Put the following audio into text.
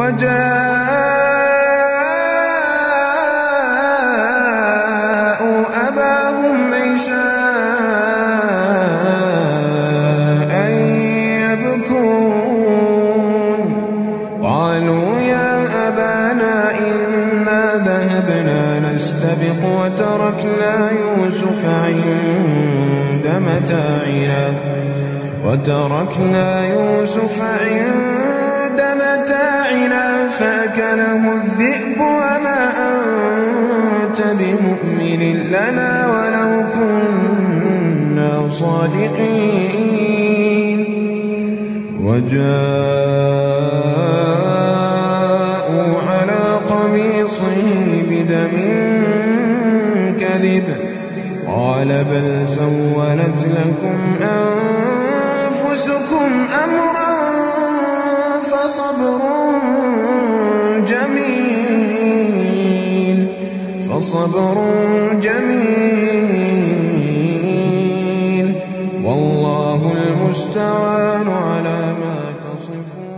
وجاءوا أباهم عشاء يبكون قالوا يا أبانا إنا ذهبنا نستبق وتركنا يوسف عند متاعنا فأكله الذئب وما أنت بمؤمن لنا ولو كنا صادقين وجاءوا على قميصه بدم كذب قال بل سولت لكم أنفسكم أمرا فصبر جميل والله المستعان على ما تصفون.